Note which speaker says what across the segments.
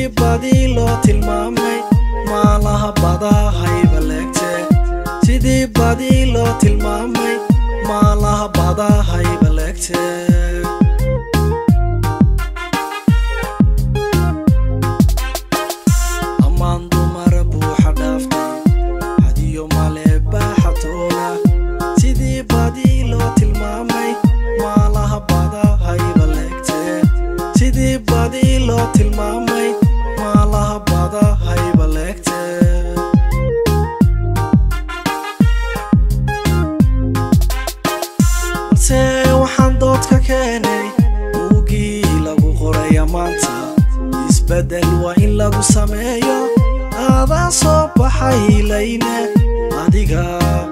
Speaker 1: badii loo tilmaamay maalaha badahayba leegte sidii badii loo tilmaamay maalaha badahayba leegte amaan dumar buuxa dhaaftay hadiyo male baaxatoona sidii badii loo tilmaamay maalaha badahayba leegte sidii badii loo tilmaamay maalaha badahayba leegte balse waxaan dood ka keenay buugii lagu qoray maanta isbedel waa in lagu sameeyo adaa soo baxay layne adiga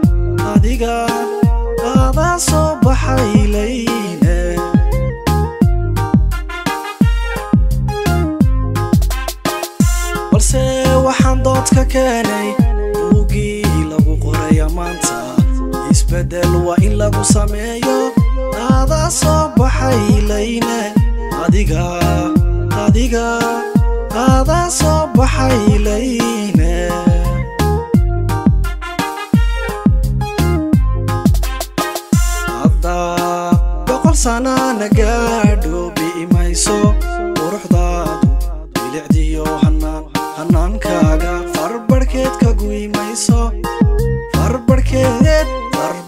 Speaker 1: adaa soo baxay layne balse waxaan dood ka keenay buugii lagu qoray maanta isbedel waa in lagu sameeyo adaa soo baxay layne adiga adaa soo baxay layne hadda 100 sana nagaadho biimayso quruxdaadu bilicdiyo hanaankaaga farbarkeed ka guimayso farbarkeed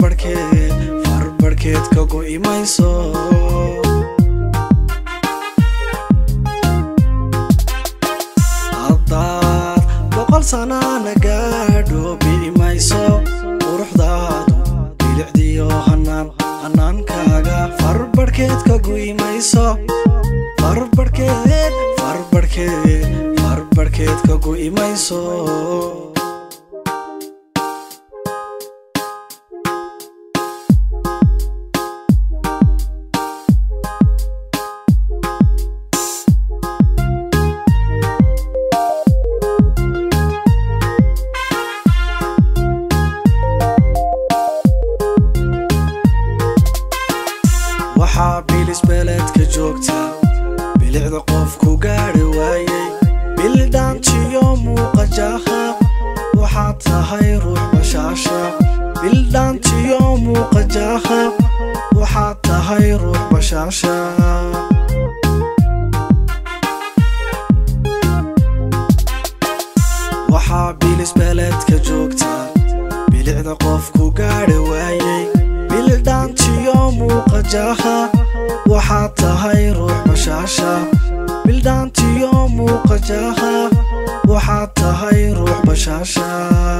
Speaker 1: ka guimayso haddaad 100 sana nagaadho biimayso quruxdaadu bilicdiyo hanaankaaga farbarkeed ka guimayso farbarkeed ka guimayso waxaa bilis beledka joogta bilicda qofku gaari waayay bildhaantiyo muuqajaha waxaad tahay ruux bashaasha bildhaantiyo muuqajaha waxaad tahay ruux bashaasha waxaa bilis beledka joogta bilicda qofku gaari waayay bildhaantiyo muuqajaha waxaad tahay ruux bashaasha bildhaantiyo muuqajaha waxaad tahay ruux bashaasha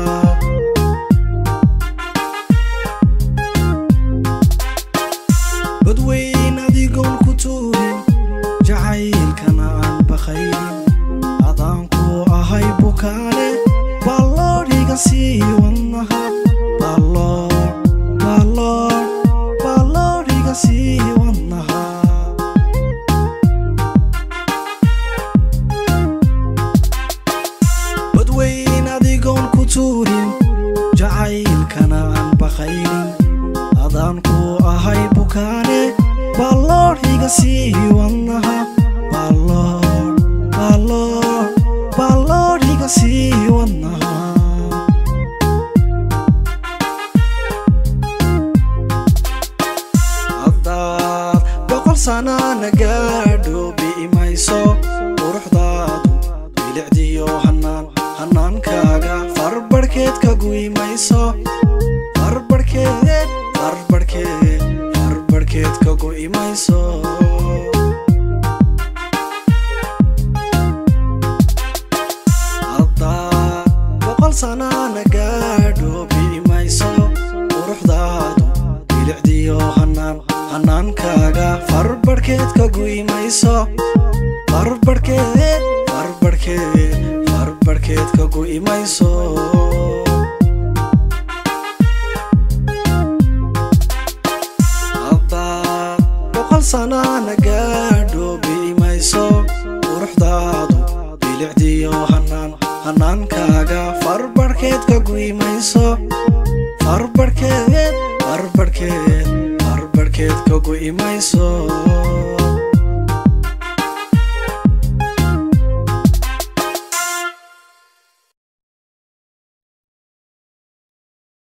Speaker 1: badweyn adigoon ku tuurin jacaylkana aan bakaynin adaanku ahay bukaane balloodhiga sii wadnaha balloodhiga sii wadnaha badweyn adigoon ku tuurin jacaylkana aan bakaynin adaanku ahay bukaane balloodhiga sii wadnaha balloodhiga sii wadnaha haddaad 100 sana nagaadho biimayso quruxdaadu bilicdiyo hanaankaaga farbarkeed ka guimayso farbarkeed ka guimayso haddaad 100 sana nagaadho biimayso quruxdaadu bilicdiyo hanaankaaga farbarkeed ka guimayso farbarkeed ka guimayso haddaad 100 sana nagaadho biimayso quruxdaadu bilicdiyo hanaankaaga farbarkeed ka guimayso farbarkeed ka guimayso